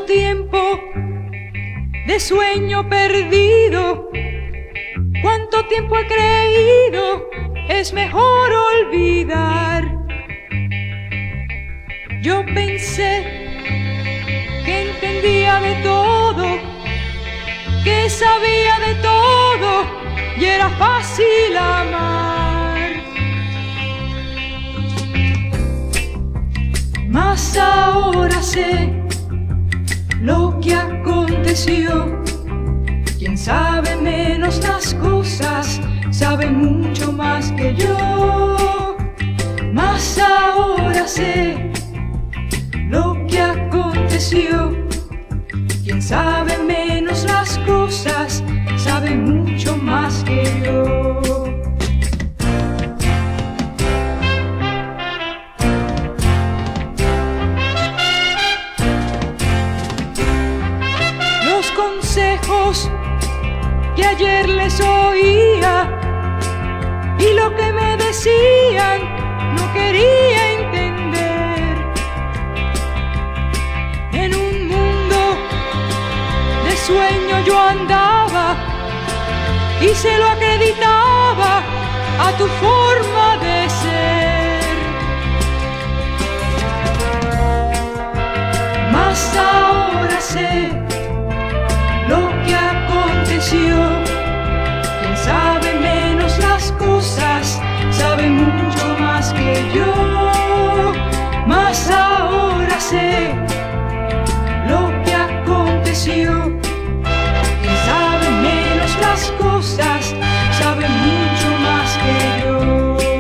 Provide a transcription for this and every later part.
tiempo de sueño perdido, cuánto tiempo he creído es mejor olvidar. Yo pensé que entendía de todo, que sabía de todo y era fácil amar. Mas ahora sé lo que aconteció. Quien sabe menos las cosas sabe mucho más que yo. Mas ahora sé lo que aconteció. Quien sabe menos las cosas sabe mucho más que yo. Los consejos que ayer les oía y lo que me decían no quería entender. En un mundo de sueño yo andaba y se lo acreditaba a tu forma de ser. Mas ahora sé lo que aconteció. Quien sabe menos las cosas sabe mucho más que yo. Mas ahora sé lo que aconteció. Quien sabe menos las cosas sabe mucho más que yo.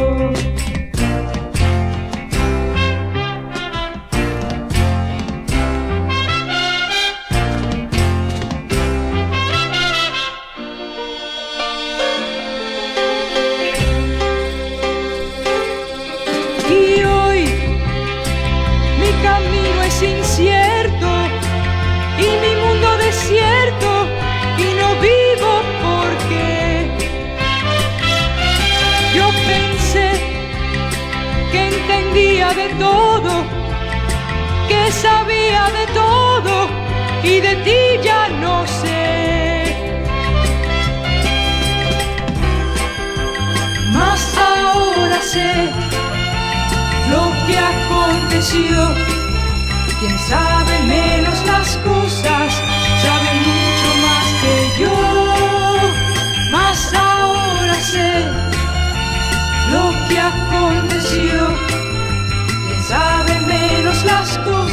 Y hoy mi camino es incierto y mi mundo desierto y no vivo porque yo pensé que entendía de todo, que sabía de todo y de ti ya no sé. Mas ahora sé lo que aconteció. Quien sabe menos las cosas sabe mucho más que yo. Mas ahora sé lo que aconteció. Quien sabe menos las cosas